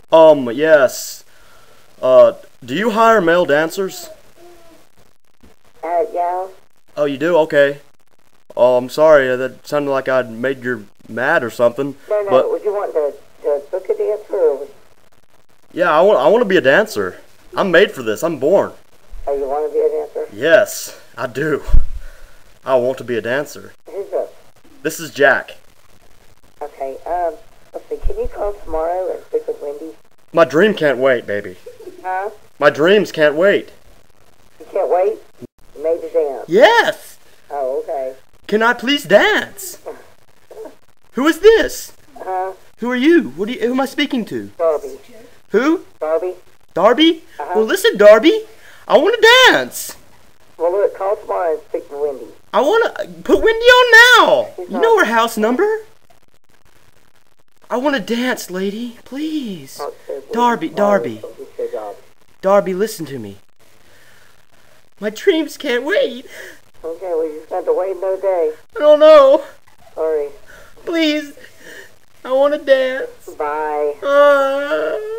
Yes. Do you hire male dancers? Yeah. Oh, you do? Okay. Oh, I'm sorry. That sounded like I'd made you mad or something. No, But would you want to book a dancer or... yeah, I want to be a dancer. I'm made for this. I'm born. Oh, you want to be a dancer? Yes, I do. I want to be a dancer. Who's this? This is Jack. Okay, let's see, can you call tomorrow and speak with Wendy? My dream can't wait, baby. Huh? My dreams can't wait. You can't wait? You made the dance. Yes. Oh, okay. Can I please dance? Who is this? Huh? Who are you? Who am I speaking to? Darby. Who? Darby? Darby? Uh-huh. Well, listen, Darby. I want to dance. Well, look, call tomorrow and speak to Wendy. I want to put Wendy on now. She's You not- know her house number. I want to dance, lady. Please. Talk to Wendy Darby, tomorrow. Darby. Don't be so Darby. Darby, listen to me. My dreams can't wait. Okay, well, you just have to wait another day. I don't know. Sorry. Please. I want to dance. Bye.